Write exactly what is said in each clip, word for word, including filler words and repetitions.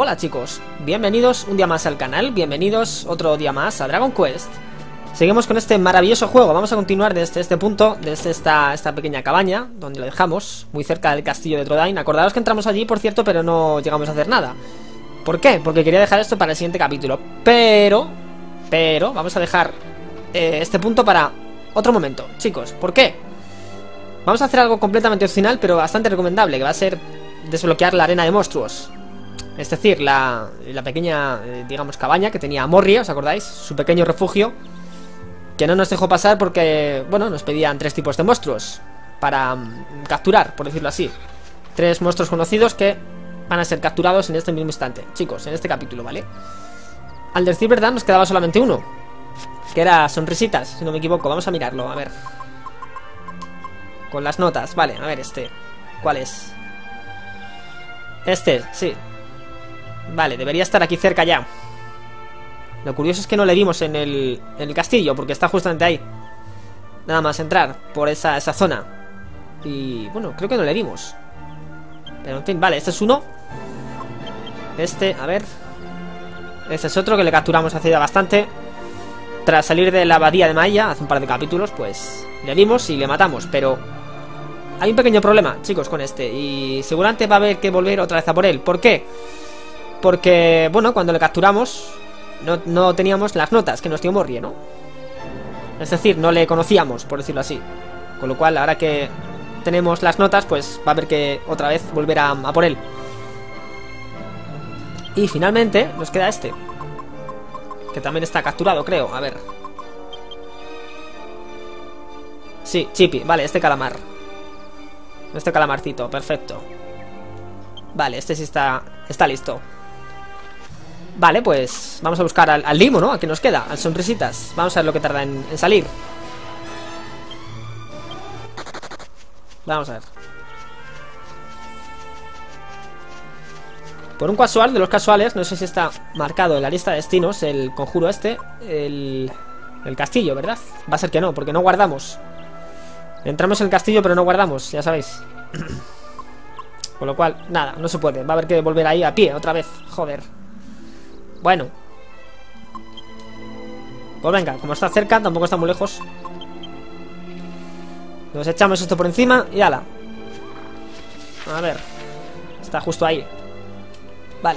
Hola chicos, bienvenidos un día más al canal, bienvenidos otro día más a Dragon Quest. Seguimos con este maravilloso juego, vamos a continuar desde este punto, desde esta, esta pequeña cabaña, donde lo dejamos, muy cerca del castillo de Trodain. Acordaos que entramos allí, por cierto, pero no llegamos a hacer nada. ¿Por qué? Porque quería dejar esto para el siguiente capítulo, pero, pero, vamos a dejar eh, este punto para otro momento, chicos. ¿Por qué? Vamos a hacer algo completamente opcional, pero bastante recomendable, que va a ser desbloquear la arena de monstruos. Es decir, la, la pequeña, eh, digamos, cabaña que tenía Morrie, ¿os acordáis? Su pequeño refugio, que no nos dejó pasar porque, bueno, nos pedían tres tipos de monstruos para um, capturar, por decirlo así. Tres monstruos conocidos que van a ser capturados en este mismo instante, chicos, en este capítulo, ¿vale? Al decir verdad nos quedaba solamente uno, que era Sonrisitas, si no me equivoco. Vamos a mirarlo, a ver. Con las notas, vale, a ver este. ¿Cuál es? Este, sí. Vale, debería estar aquí cerca ya. Lo curioso es que no le vimos en el, en el castillo, porque está justamente ahí. Nada más entrar por esa, esa zona. Y bueno, creo que no le vimos. Pero en fin, vale, este es uno. Este, a ver. Este es otro que le capturamos hace ya bastante. Tras salir de la abadía de Maia, hace un par de capítulos, pues le vimos y le matamos, pero hay un pequeño problema, chicos, con este. Y seguramente va a haber que volver otra vez a por él. ¿Por qué? Porque, bueno, cuando le capturamos no, no teníamos las notas que nos dio Morrie, ¿no? Es decir, no le conocíamos, por decirlo así. Con lo cual, ahora que tenemos las notas, pues va a haber que otra vez volver a, a por él. Y finalmente nos queda este, que también está capturado, creo. A ver. Sí, Chippy, vale, este calamar. Este calamarcito, perfecto. Vale, este sí está, está listo. Vale, pues vamos a buscar al, al limo, ¿no? ¿A qué nos queda? Al Sonrisitas. Vamos a ver lo que tarda en, en salir. Vamos a ver. Por un casual de los casuales, no sé si está marcado en la lista de destinos el conjuro este, el, el castillo, ¿verdad? Va a ser que no, porque no guardamos. Entramos en el castillo pero no guardamos, ya sabéis. Con lo cual, nada, no se puede. Va a haber que volver ahí a pie otra vez, joder. Bueno. Pues venga, como está cerca, tampoco está muy lejos. Nos echamos esto por encima y ala. A ver. Está justo ahí. Vale.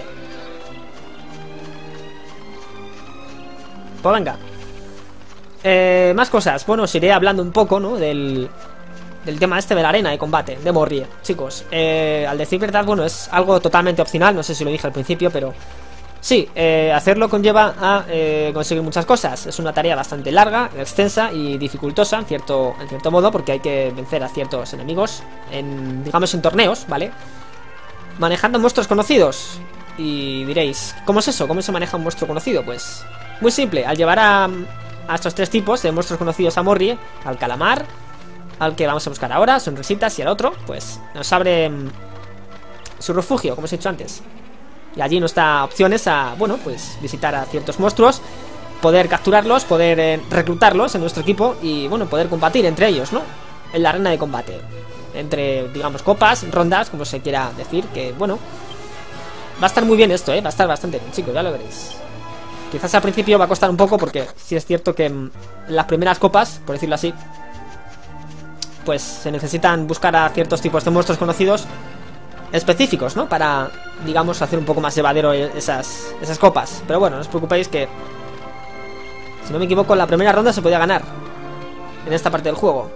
Pues venga. Eh, más cosas. Bueno, os iré hablando un poco, ¿no? Del, del tema este de la arena de combate de Morrie. Chicos, eh, al decir verdad, bueno, es algo totalmente opcional. No sé si lo dije al principio, pero sí, eh, hacerlo conlleva a eh, conseguir muchas cosas. Es una tarea bastante larga, extensa y dificultosa en cierto, en cierto modo, porque hay que vencer a ciertos enemigos en, digamos, en torneos, ¿vale? Manejando monstruos conocidos. Y diréis, ¿cómo es eso? ¿Cómo se maneja un monstruo conocido? Pues muy simple, al llevar a, a estos tres tipos de monstruos conocidos a Morrie, al calamar, al que vamos a buscar ahora, Sonrisitas, y al otro, pues nos abre mm, su refugio, como os he dicho antes. Y allí nos da opciones a, bueno, pues visitar a ciertos monstruos, poder capturarlos, poder eh, reclutarlos en nuestro equipo y, bueno, poder combatir entre ellos, ¿no? En la arena de combate. Entre, digamos, copas, rondas, como se quiera decir, que, bueno, va a estar muy bien esto, ¿eh? Va a estar bastante bien, chicos, ya lo veréis. Quizás al principio va a costar un poco porque sí es cierto que en las primeras copas, por decirlo así, pues se necesitan buscar a ciertos tipos de monstruos conocidos específicos, ¿no? Para, digamos, hacer un poco más llevadero esas, esas copas. Pero bueno, no os preocupéis que, si no me equivoco, en la primera ronda se podía ganar en esta parte del juego.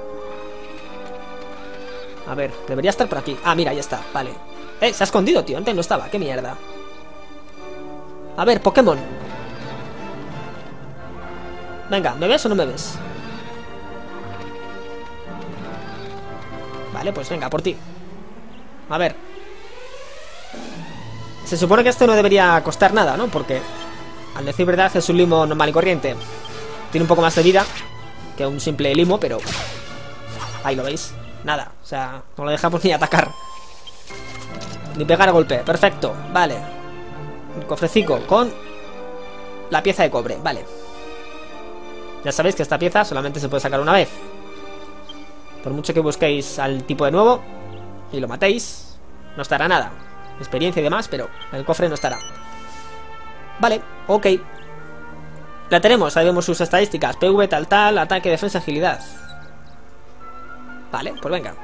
A ver, debería estar por aquí. Ah, mira, ahí está, vale. Eh, se ha escondido, tío, antes no estaba, qué mierda. A ver, Pokémon. Venga, ¿me ves o no me ves? Vale, pues venga, por ti. A ver. Se supone que esto no debería costar nada, ¿no? Porque, al decir verdad, es un limo normal y corriente. Tiene un poco más de vida que un simple limo, pero ahí lo veis. Nada, o sea, no lo dejamos ni atacar ni pegar a golpe, perfecto, vale. Un cofrecico con la pieza de cobre, vale. Ya sabéis que esta pieza solamente se puede sacar una vez. Por mucho que busquéis al tipo de nuevo y lo matéis, no estará nada. Experiencia y demás, pero el cofre no estará. Vale, ok. La tenemos, ahí vemos sus estadísticas. P V tal tal, ataque, defensa, agilidad. Vale, pues venga.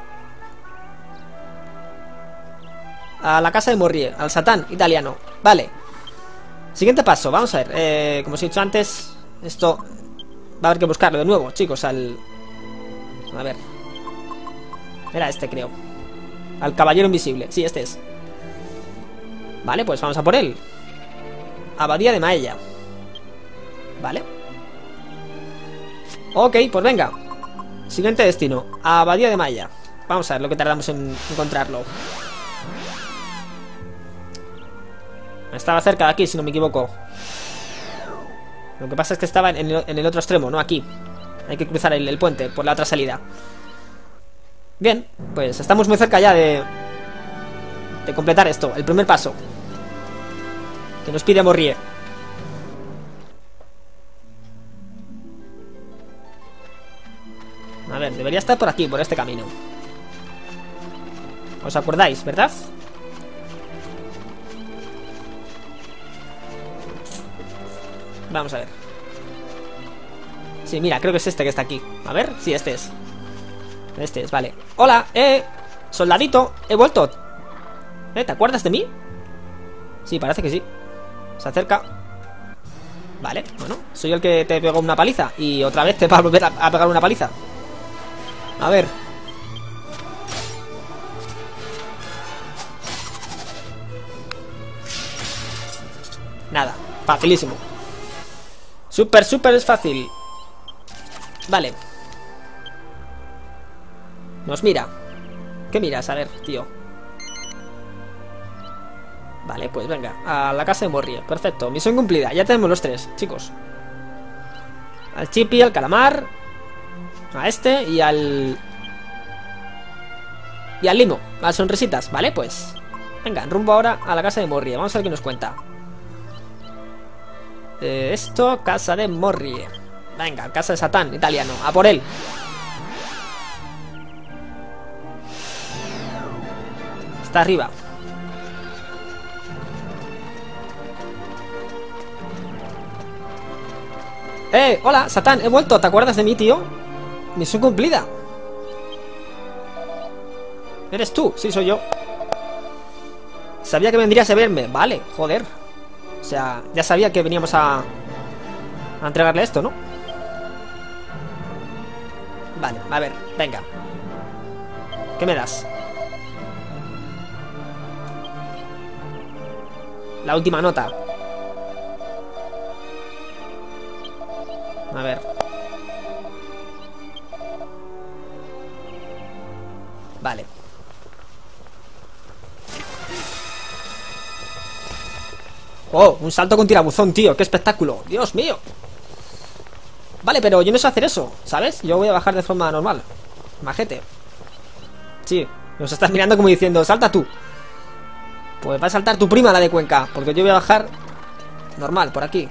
A la casa de Morrie, al Satán italiano. Vale. Siguiente paso, vamos a ver. Eh, como os he dicho antes, esto va a haber que buscarlo de nuevo, chicos, al... A ver. Era este, creo. Al caballero invisible. Sí, este es. Vale, pues vamos a por él. Abadía de Maella. Vale. Ok, pues venga. Siguiente destino, Abadía de Maella. Vamos a ver lo que tardamos en encontrarlo. Estaba cerca de aquí, si no me equivoco. Lo que pasa es que estaba en el, en el otro extremo, no aquí. Hay que cruzar el, el puente por la otra salida. Bien, pues estamos muy cerca ya de De completar esto, el primer paso que nos pide Morrie. A ver, debería estar por aquí, por este camino. ¿Os acordáis, verdad? Vamos a ver. Sí, mira, creo que es este que está aquí. A ver, sí, este es. Este es, vale. Hola, eh, soldadito, he vuelto. ¿Eh? ¿Te acuerdas de mí? Sí, parece que sí. Se acerca. Vale, bueno, soy el que te pegó una paliza. Y otra vez te va a volver a, a pegar una paliza. A ver. Nada, facilísimo. Súper, súper es fácil. Vale. Nos mira. ¿Qué miras? A ver, tío. Vale, pues venga, a la casa de Morrie. Perfecto, misión cumplida, ya tenemos los tres, chicos. Al Chippy, al calamar, a este y al... Y al limo, a las sonrisitas, vale, pues venga, rumbo ahora a la casa de Morrie. Vamos a ver qué nos cuenta. eh, Esto, casa de Morrie. Venga, casa de Satán, italiano, a por él. Está arriba. Eh, hola, Satán, he vuelto, ¿te acuerdas de mí, tío? Misión cumplida. ¿Eres tú? Sí, soy yo. Sabía que vendrías a verme, vale, joder. O sea, ya sabía que veníamos a A entregarle esto, ¿no? Vale, a ver, venga. ¿Qué me das? La última nota. A ver. Vale. Oh, un salto con tirabuzón, tío. ¡Qué espectáculo! ¡Dios mío! Vale, pero yo no sé hacer eso, ¿sabes? Yo voy a bajar de forma normal. Majete. Sí, nos estás mirando como diciendo, salta tú. Pues va a saltar tu prima, la de Cuenca, porque yo voy a bajar normal, por aquí.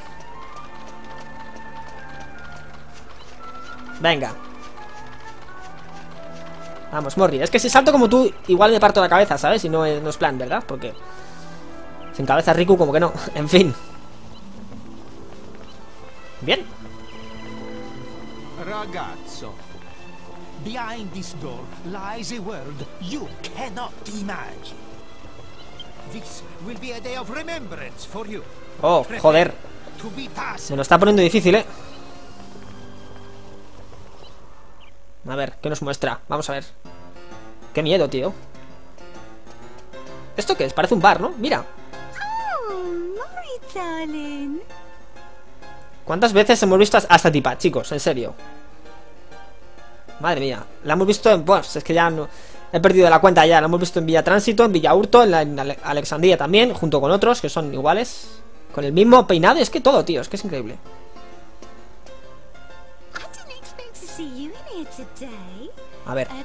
Venga. Vamos, Morrie. Es que si salto como tú, igual me parto la cabeza, ¿sabes? Y no es, no es plan, ¿verdad? Porque sin cabeza Riku como que no. En fin. Bien. Ragazzo, behind this door lies a world you cannot imagine. This will be a day of remembrance for you. Oh, joder. Se lo está poniendo difícil, ¿eh? A ver, ¿qué nos muestra? Vamos a ver. Qué miedo, tío. ¿Esto qué es? Parece un bar, ¿no? Mira. ¿Cuántas veces hemos visto a esta tipa, chicos? En serio. Madre mía. La hemos visto en... Pues es que ya no... He perdido la cuenta ya. La hemos visto en Villa Tránsito, en Villa Hurto, en, la, en Ale Alexandria también, junto con otros que son iguales. Con el mismo peinado. Es que todo, tío. Es que es increíble. A ver.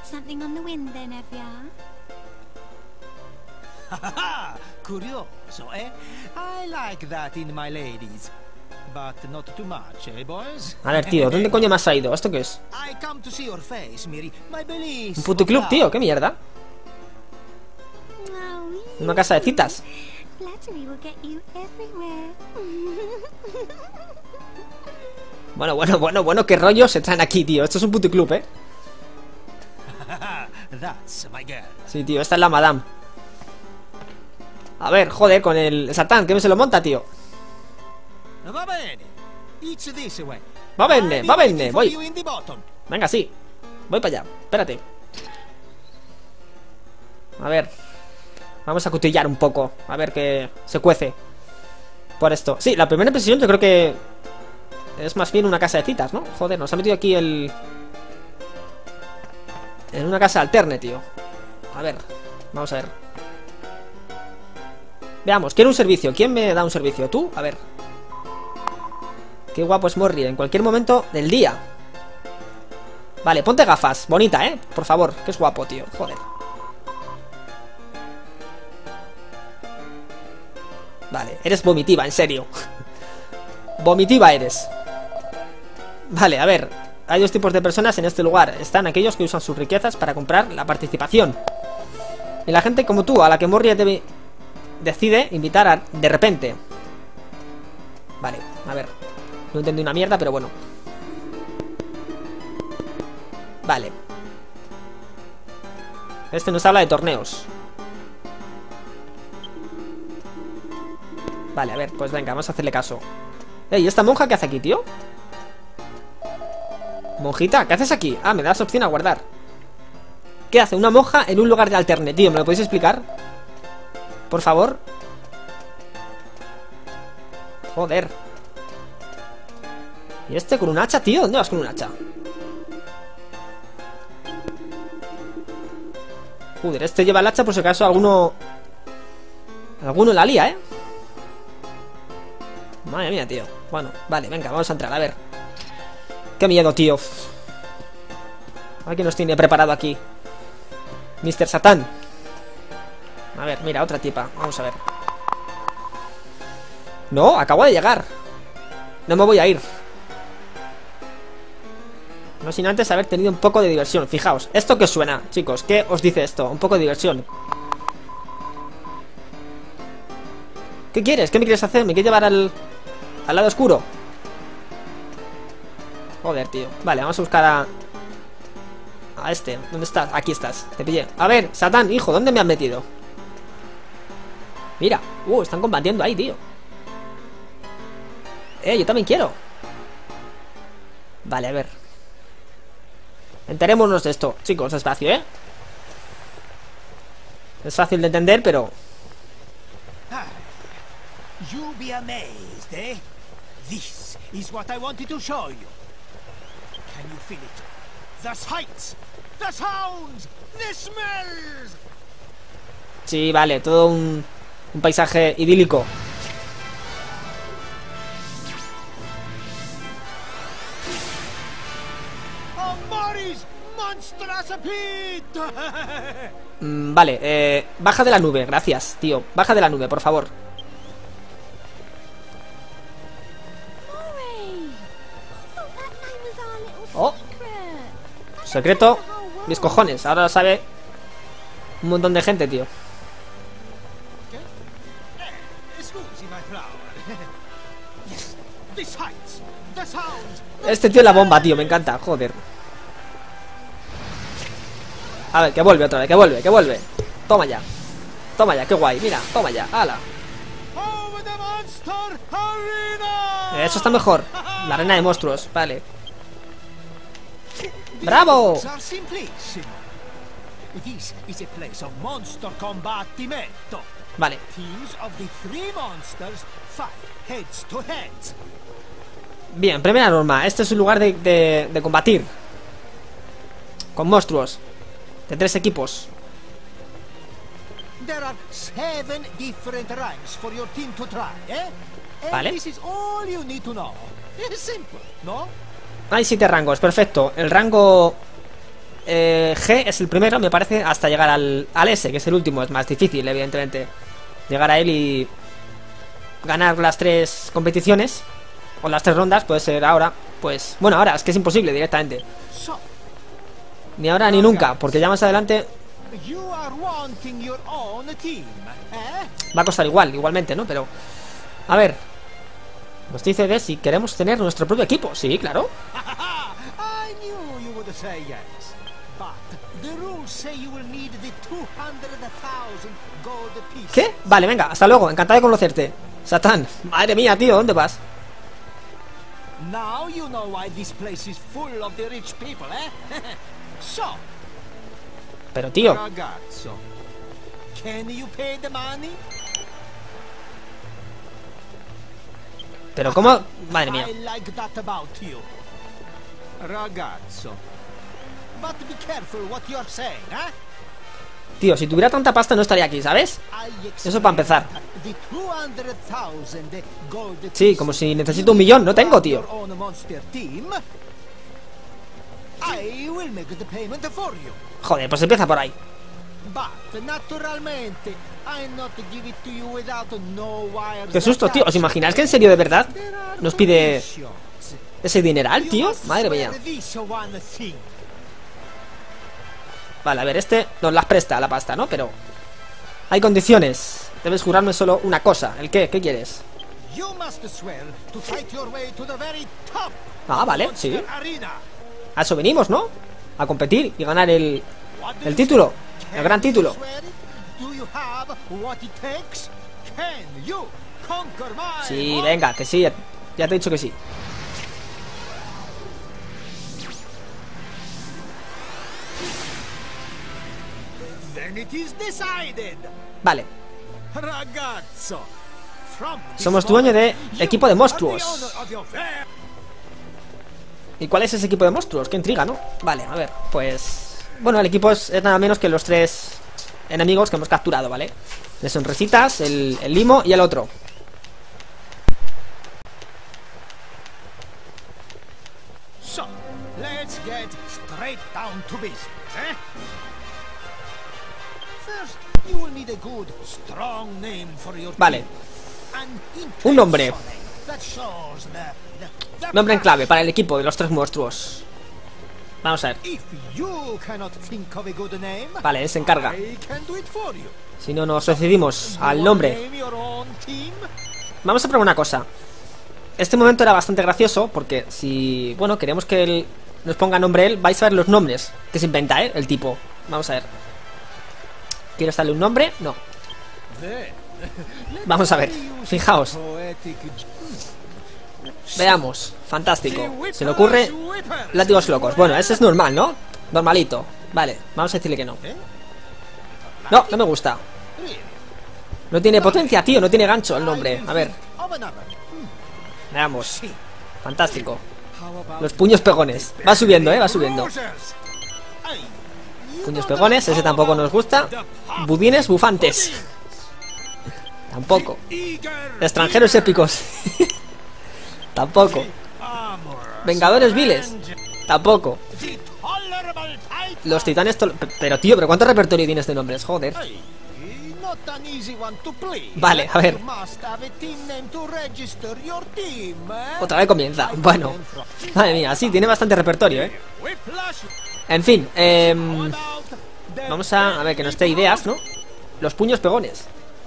Curioso, eh? I like that in my ladies. But not too much, eh, boys? A ver, tío, ¿dónde coño me has traído? ¿Esto qué es? I come to see your face, Miri. My belly is Un puticlub, tío, ¿qué mierda? Una casa de citas. Bueno, bueno, bueno, bueno, qué rollo se traen aquí, tío. Esto es un puticlub, ¿eh? That's my girl. Sí, tío, esta es la madame. A ver, joder, con el Satán, que me se lo monta, tío. Va bene. It's this way. Va bene, va bene, voy. You in the bottom. Venga, sí. Voy para allá, espérate. A ver. Vamos a cutillar un poco. A ver qué se cuece por esto. Sí, la primera impresión yo creo que es más bien una casa de citas, ¿no? Joder, nos ha metido aquí el... En una casa alterne, tío. A ver, vamos a ver. Veamos, quiero un servicio. ¿Quién me da un servicio? ¿Tú? A ver. Qué guapo es Morri, en cualquier momento del día. Vale, ponte gafas. Bonita, ¿eh? Por favor, que es guapo, tío. Joder. Vale, eres vomitiva, en serio. Vomitiva eres. Vale, a ver. Hay dos tipos de personas en este lugar. Están aquellos que usan sus riquezas para comprar la participación. Y la gente como tú, a la que Morri debe... decide invitar a... de repente. Vale, a ver. No entendí una mierda, pero bueno. Vale. Este nos habla de torneos. Vale, a ver, pues venga, vamos a hacerle caso. Ey, ¿esta monja qué hace aquí, tío? Monjita, ¿qué haces aquí? Ah, me das opción a guardar. ¿Qué hace una monja en un lugar de alterne, tío? ¿Me lo podéis explicar? Por favor. Joder. ¿Y este con un hacha, tío? ¿Dónde vas con un hacha? Joder, este lleva el hacha por si acaso alguno... Alguno la lía, ¿eh? Madre mía, tío. Bueno, vale, venga, vamos a entrar, a ver. Qué miedo, tío. A ver qué nos tiene preparado aquí mister Satán. A ver, mira, otra tipa. Vamos a ver. No, acabo de llegar. No me voy a ir. No sin antes haber tenido un poco de diversión. Fijaos, ¿esto qué suena, chicos? ¿Qué os dice esto? Un poco de diversión. ¿Qué quieres? ¿Qué me quieres hacer? ¿Me quieres llevar al, al lado oscuro? Joder, tío. Vale, vamos a buscar a... A este. ¿Dónde estás? Aquí estás. Te pillé. A ver, Satán, hijo, ¿dónde me han metido? Mira. Uh, están combatiendo ahí, tío. Eh, yo también quiero. Vale, a ver. Enterémonos de esto. Chicos, despacio, ¿eh? Es fácil de entender, pero... You'll be amazed, eh? This is what I wanted to show you. Can you feel it? The sights, the sounds, the smells. Sí, vale, todo un, un paisaje idílico. Morris monstrous pit. mm, Vale, eh, baja de la nube, gracias, tío. Baja de la nube, por favor. Oh, secreto. Mis cojones, ahora lo sabe un montón de gente, tío. Este tío es la bomba, tío, me encanta, joder. A ver, que vuelve otra vez, que vuelve, que vuelve. Toma ya, toma ya, qué guay, mira, toma ya, ala. Eso está mejor. La arena de monstruos, vale. ¡Bravo! Vale. Bien, primera norma. Este es un lugar de, de, de combatir con monstruos de tres equipos. Vale. Hay siete rangos, perfecto. El rango eh, G es el primero, me parece, hasta llegar al, al S, que es el último. Es más difícil, evidentemente, llegar a él y ganar las tres competiciones o las tres rondas. Puede ser ahora, pues... Bueno, ahora, es que es imposible directamente. Ni ahora ni nunca, porque ya más adelante You are wanting your own team, eh? Va a costar igual, igualmente, ¿no? Pero... A ver... Nos dice de si queremos tener nuestro propio equipo. Sí, claro. I knew you would say yes. But the rules say you will need the two hundred thousand gold pieces. ¿Qué? Vale, venga, hasta luego. Encantado de conocerte. Satán. Madre mía, tío, ¿dónde vas? Now you know why this place is full of the rich people, eh? So, Pero, tío... ragazzo, can you pay the money? Pero, ¿cómo? Madre mía. I like that about you. Ragazzo. But be careful what you're saying, eh? Tío, si tuviera tanta pasta no estaría aquí, ¿sabes? Eso para empezar. The two hundred thousand gold Sí, como si necesito un millón. No tengo, tío. your own monster team. I will make the payment for you. Joder, pues empieza por ahí. But naturalmente, I not give it to you without no wires. Qué susto, tío. ¿Os imagináis que en serio, de verdad, There are nos pide conditions. ese dineral, You tío? must Madre swear mía. this one thing. Vale, a ver, este nos las presta la pasta, ¿no? Pero hay condiciones. Debes jurarme solo una cosa. ¿El qué? ¿Qué quieres? You must swear to fight your way to the very top. Ah, vale, of sí. Monster Arena. A eso venimos, ¿no? A competir y ganar el, What do el you título. say? El gran Can you título. swear it? Do you have what it takes? Can you conquer my Sí, heart? venga, que sí. Ya, ya te he dicho que sí. Then it is decided. Vale. Ragazzo. From this Somos dueño de moment, you equipo de are monstruos. the owner of your fair- ¿Y cuál es ese equipo de monstruos? Qué intriga, ¿no? Vale, a ver, pues... Bueno, el equipo es, es nada menos que los tres enemigos que hemos capturado, ¿vale? De sonrisitas, el, el limo y el otro. So, let's get straight down to business, eh? First, you will need a good, strong name for your Vale. team. An Un nombre. intentional name that shows the- the- the Nombre en clave passion. para el equipo de los tres monstruos. Vamos a ver. If you cannot think of a good name, Vale, él se encarga. I can do it for you. Si no nos decidimos al You nombre. name your own team? Vamos a probar una cosa. Este momento era bastante gracioso porque si, bueno, queremos que él nos ponga nombre él, vais a ver los nombres que se inventa, ¿eh? El tipo. Vamos a ver. ¿Quieres darle un nombre? No. Then, Vamos a ver. let me use Fijaos. poetic- Veamos. Fantástico. The Se le ocurre whippers, whippers. látigos locos. Bueno, ese es normal, ¿no? Normalito. Vale, vamos a decirle que no. ¿Eh? No, no me gusta. Really? No tiene potencia, tío. No tiene gancho el nombre. A ver, Of another. veamos. Sí. Fantástico. How about Los puños pegones. Va subiendo, ¿eh? Va subiendo. roses? Ay, you Puños know pegones, that ese how tampoco about nos gusta. the pop Budines bufantes. Tampoco. eager Extranjeros eager épicos. Tampoco. armor Vengadores viles. surrender Tampoco. the tolerable titan. Los titanes... tol- Pero tío, ¿pero cuánto repertorio tienes de nombres? Joder. Ay, not an easy one to play. Vale, a ver. You must have a team name to register your team, eh? Otra vez comienza. Bueno. Madre mía, sí, tiene bastante repertorio, ¿eh? Whiplash. En fin, How eh, about the vamos a, a ver que nos dé ideas, ¿no? Los puños pegones.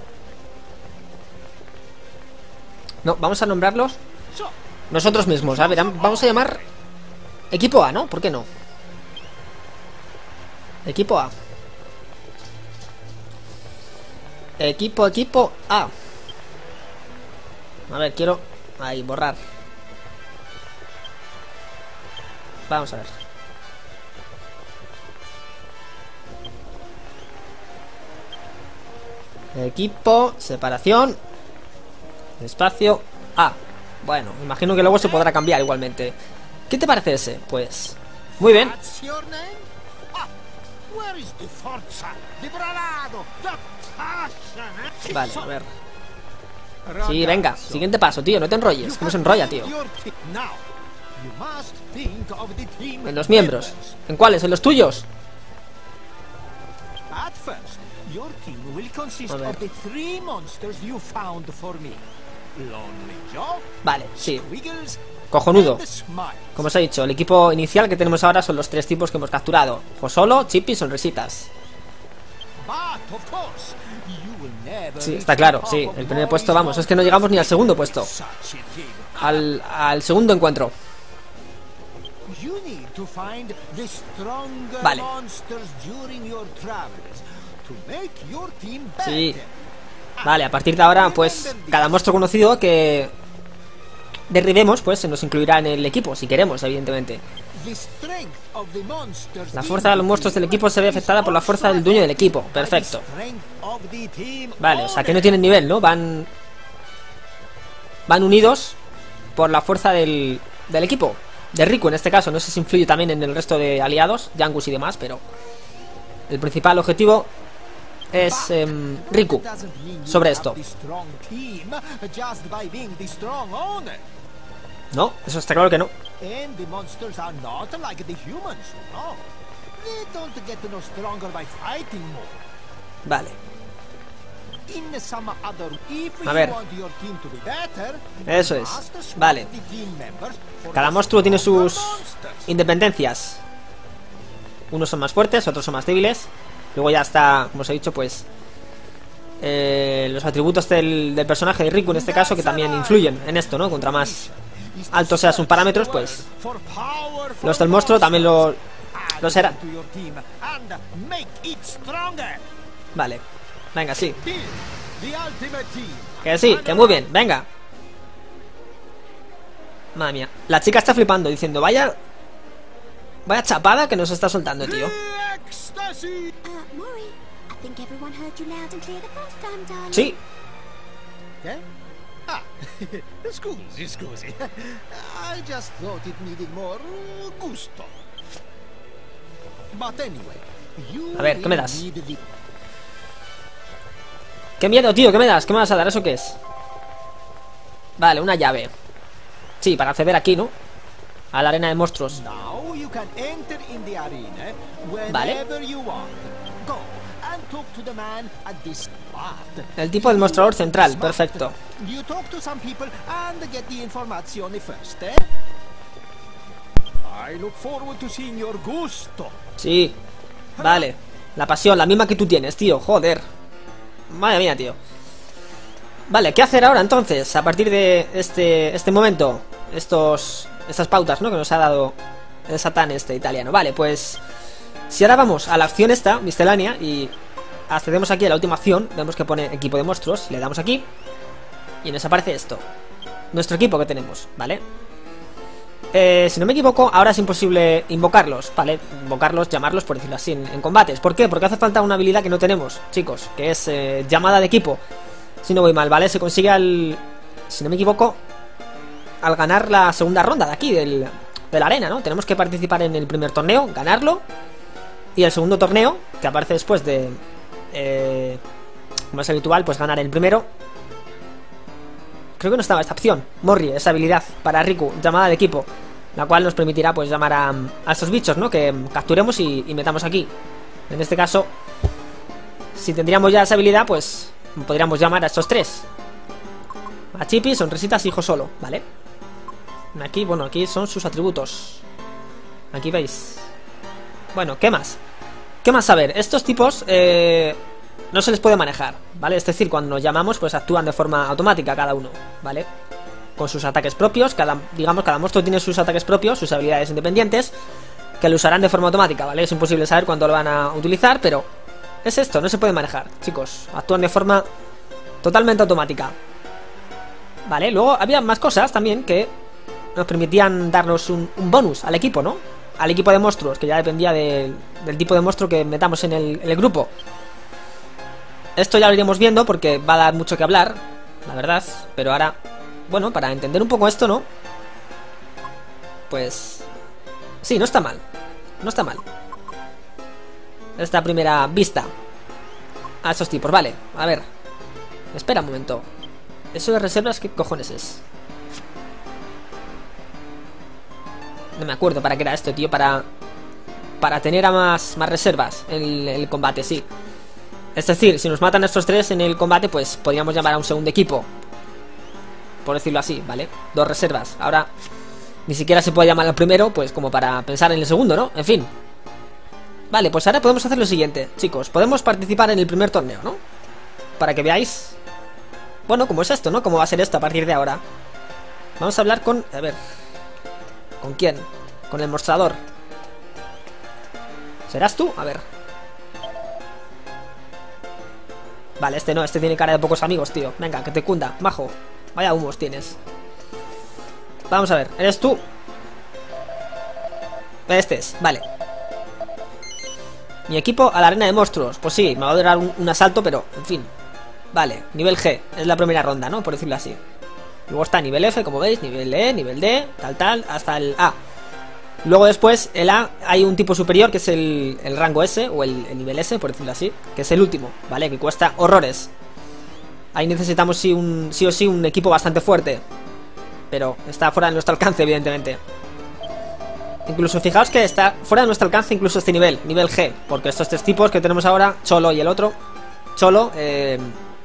No, vamos a nombrarlos So, nosotros mismos. A ver, am- vamos a llamar Equipo A, ¿no? ¿Por qué no? Equipo A. Equipo, equipo A. A ver, quiero... Ahí, borrar. Vamos a ver. Equipo, separación, espacio A. Bueno, imagino que luego se podrá cambiar igualmente. ¿Qué te parece ese? Pues... Muy bien. That's your name? Ah, where is the forza, the bravado, the passion, eh? Vale, So, a ver. Sí, venga, ragazzo, siguiente paso, tío, no te enrolles, que no se enrolla, tío. your team. Now, you must think of the team En los miembros. members. ¿En cuáles? ¿En los tuyos? At first, your team will consist A ver. of the three monsters you found for me. Lonely Joe, Vale, sí. Wiggles, Cojonudo. and Smile. Como os he dicho, el equipo inicial que tenemos ahora son los tres tipos que hemos capturado. Josolo, Chip y Sonrisitas. Sí, está claro, sí. El primer puesto, vamos, es que no llegamos ni al segundo puesto. Al, al segundo encuentro. Vale. Sí. Vale, a partir de ahora, pues, cada monstruo conocido que derribemos, pues, se nos incluirá en el equipo, si queremos, evidentemente. La fuerza de los monstruos del equipo se ve afectada por la fuerza del dueño del equipo. Perfecto. Vale, o sea que no tienen nivel, ¿no? Van Van unidos por la fuerza del, del equipo. De Riku en este caso. No sé si influye también en el resto de aliados, Yangus y demás, pero el principal objetivo es eh, Riku sobre esto. No, eso está claro que no. Vale. A ver. Eso es. Vale. Cada monstruo tiene sus independencias. Unos son más fuertes, otros son más débiles. Luego ya está, como os he dicho, pues eh, los atributos del, del personaje de Riku en este caso, que también influyen en esto, ¿no? Contra más altos sean sus parámetros, pues los del monstruo también lo, lo serán. Vale. Venga, sí. Que sí, que muy bien, venga. Madre mía. La chica está flipando diciendo, vaya Vaya chapada que nos está soltando, tío. Sí. ¿Qué? Ah, scusi, scusi. I just thought it needed more gusto. But anyway, you a ver, ¿qué me das? ¡Qué miedo, tío! ¿Qué me das? ¿Qué me vas a dar? ¿Eso qué es? Vale, una llave. Sí, para acceder aquí, ¿no? A la arena de monstruos. Vale. El tipo del mostrador central, perfecto. Sí, vale. La pasión, la misma que tú tienes, tío, joder. Madre mía, tío. Vale, ¿qué hacer ahora entonces? A partir de este, este momento, estos, estas pautas, ¿no? Que nos ha dado el Satán este italiano. Vale, pues si ahora vamos a la acción esta, miscelánea, y accedemos aquí a la última acción, vemos que pone equipo de monstruos, le damos aquí y nos aparece esto, nuestro equipo que tenemos, ¿vale? Eh, si no me equivoco, ahora es imposible invocarlos, ¿vale? Invocarlos, llamarlos, por decirlo así, en, en combates. ¿Por qué? Porque hace falta una habilidad que no tenemos, chicos, que es eh, llamada de equipo. Si no voy mal, ¿vale? Se consigue al... si no me equivoco, al ganar la segunda ronda de aquí, del, de la arena, ¿no? Tenemos que participar en el primer torneo, ganarlo. Y el segundo torneo, que aparece después de... Eh, como es habitual, pues ganar el primero. Creo que no estaba esta opción, Morri, esa habilidad para Riku, llamada de equipo, la cual nos permitirá pues llamar a, a estos bichos, ¿no? Que capturemos y, y metamos aquí. En este caso, si tendríamos ya esa habilidad, pues podríamos llamar a estos tres. A Chippy, Sonrisitas y Hijo Solo, ¿vale? Aquí, bueno, aquí son sus atributos. Aquí veis. Bueno, ¿qué más? ¿Qué más saber? Estos tipos eh, no se les puede manejar, ¿vale? Es decir, cuando nos llamamos, pues actúan de forma automática cada uno, ¿vale? Con sus ataques propios, cada, digamos, cada monstruo tiene sus ataques propios, sus habilidades independientes, que lo usarán de forma automática, ¿vale? Es imposible saber cuándo lo van a utilizar, pero es esto, no se puede manejar, chicos. Actúan de forma totalmente automática, ¿vale? Luego había más cosas también que nos permitían darnos un, un bonus al equipo, ¿no? Al equipo de monstruos, que ya dependía de, del tipo de monstruo que metamos en el, en el grupo. Esto ya lo iremos viendo porque va a dar mucho que hablar, la verdad. Pero ahora, bueno, para entender un poco esto, ¿no? Pues sí, no está mal. No está mal esta primera vista a esos tipos, vale. A ver, espera un momento. Eso de reservas, ¿qué cojones es? No me acuerdo para qué era esto, tío. Para Para tener a más, más reservas en el, el combate, sí. Es decir, si nos matan estos tres en el combate, pues podríamos llamar a un segundo equipo, por decirlo así, ¿vale? Dos reservas. Ahora ni siquiera se puede llamar al primero, pues como para pensar en el segundo, ¿no? En fin, Vale, pues ahora podemos hacer lo siguiente, chicos. Podemos participar en el primer torneo, ¿no? Para que veáis, bueno, cómo es esto, ¿no? Cómo va a ser esto a partir de ahora. Vamos a hablar con... A ver... ¿Con quién? Con el mostrador. ¿Serás tú? A ver. Vale, este no, este tiene cara de pocos amigos, tío. Venga, que te cunda, majo. Vaya humos tienes. Vamos a ver, ¿eres tú? Este es, vale. Mi equipo a la arena de monstruos. Pues sí, me va a durar un, un asalto, pero, en fin. Vale, nivel G, es la primera ronda, ¿no? Por decirlo así. Luego está nivel F, como veis, nivel E, nivel D, tal, tal, hasta el A. Luego después, el A, hay un tipo superior que es el, el rango S, o el, el nivel S, por decirlo así, que es el último, ¿vale? Que cuesta horrores. Ahí necesitamos sí, un, sí o sí un equipo bastante fuerte, pero está fuera de nuestro alcance, evidentemente. Incluso fijaos que está fuera de nuestro alcance incluso este nivel, nivel G, porque estos tres tipos que tenemos ahora, Cholo y el otro, Cholo, eh,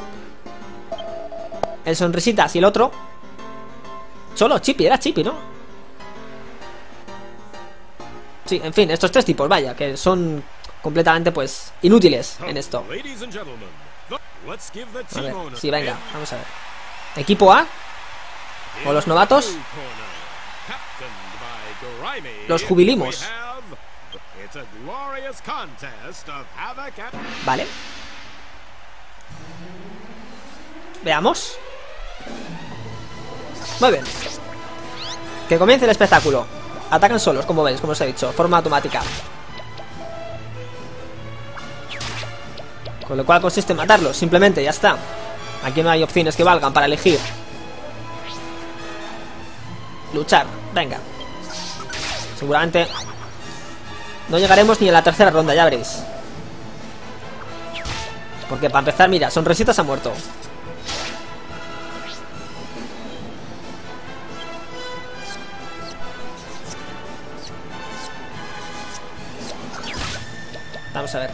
el Sonrisitas y el otro, Cholo, Chippy, era Chippy, ¿no? Sí, en fin, estos tres tipos, vaya, que son completamente, pues, inútiles en esto. A ver, sí, venga, vamos a ver. Equipo A, o los novatos, los jubilimos. Vale. Veamos. Muy bien. Que comience el espectáculo. Atacan solos, como veis, como os he dicho, forma automática. Con lo cual consiste en matarlos, simplemente, ya está. Aquí no hay opciones que valgan para elegir. Luchar, venga. Seguramente no llegaremos ni a la tercera ronda, ya veréis. Porque para empezar, mira, Sonrisitas ha muerto. Vamos a ver.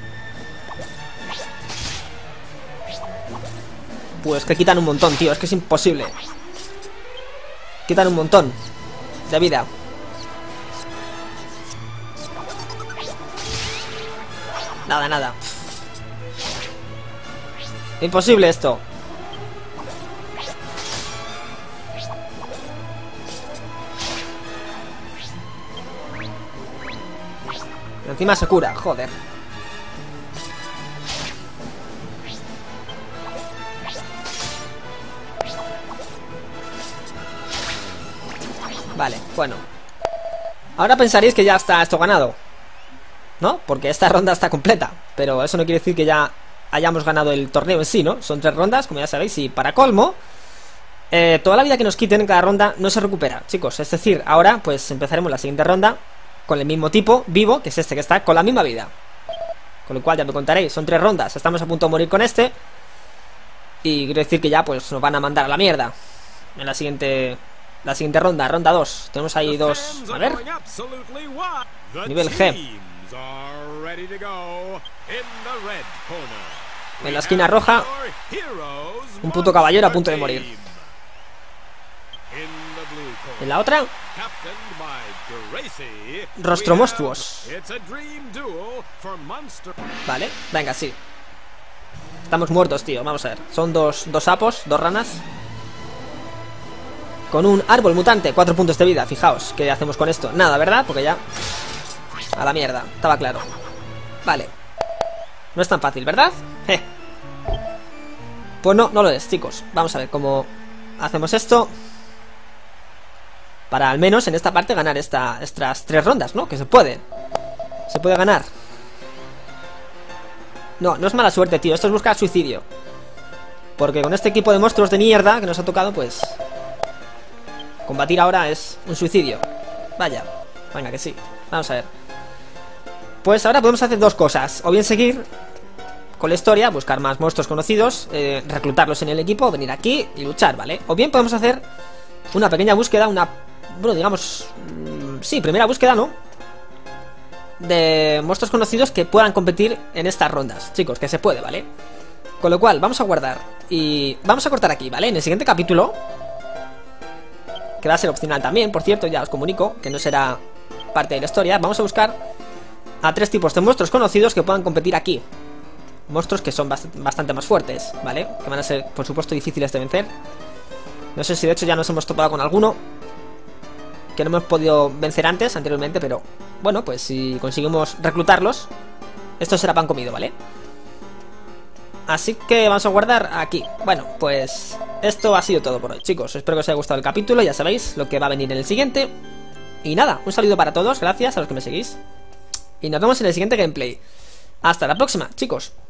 Pues que quitan un montón, tío. Es que es imposible. Quitan un montón de vida. Nada, nada. Imposible esto. Encima se cura, joder. Vale, bueno. Ahora pensaréis que ya está esto ganado, ¿no? Porque esta ronda está completa. Pero eso no quiere decir que ya hayamos ganado el torneo en sí, ¿no? Son tres rondas, como ya sabéis. Y para colmo, eh, toda la vida que nos quiten en cada ronda no se recupera, chicos. Es decir, ahora pues empezaremos la siguiente ronda con el mismo tipo, vivo, que es este que está con la misma vida. Con lo cual ya me contaréis, son tres rondas. Estamos a punto de morir con este. Y quiero decir que ya pues nos van a mandar a la mierda en la siguiente La siguiente ronda, ronda dos. Tenemos ahí dos, a ver, nivel G. En la esquina roja, un puto caballero a punto de morir. En la otra, rostro monstruos. Vale, venga, sí. Estamos muertos, tío, vamos a ver. Son dos, dos sapos, dos ranas. Con un árbol mutante, cuatro puntos de vida. Fijaos, ¿qué hacemos con esto? Nada, ¿verdad? Porque ya... a la mierda, estaba claro. Vale. No es tan fácil, ¿verdad? Eh. Pues no, no lo es, chicos. Vamos a ver cómo hacemos esto para al menos en esta parte ganar esta, estas tres rondas, ¿no? Que se puede. Se puede ganar. No, no es mala suerte, tío. Esto es buscar suicidio. Porque con este equipo de monstruos de mierda que nos ha tocado, pues... combatir ahora es un suicidio. Vaya, venga que sí. Vamos a ver. Pues ahora podemos hacer dos cosas. O bien seguir con la historia, buscar más monstruos conocidos, eh, reclutarlos en el equipo, venir aquí y luchar, ¿vale? O bien podemos hacer una pequeña búsqueda, una... bueno, digamos... Mmm, sí, primera búsqueda, ¿no? De monstruos conocidos que puedan competir en estas rondas. Chicos, que se puede, ¿vale? Con lo cual, vamos a guardar. Y vamos a cortar aquí, ¿vale? En el siguiente capítulo, que va a ser opcional también, por cierto, ya os comunico que no será parte de la historia, vamos a buscar a tres tipos de monstruos conocidos que puedan competir aquí. Monstruos que son bast bastante más fuertes, ¿vale? Que van a ser, por supuesto, difíciles de vencer. No sé si de hecho ya nos hemos topado con alguno que no hemos podido vencer antes, anteriormente, pero bueno, pues si conseguimos reclutarlos, esto será pan comido, ¿vale? Así que vamos a guardar aquí. Bueno, pues esto ha sido todo por hoy, chicos. Espero que os haya gustado el capítulo, ya sabéis lo que va a venir en el siguiente. Y nada, un saludo para todos, gracias a los que me seguís. Y nos vemos en el siguiente gameplay. Hasta la próxima, chicos.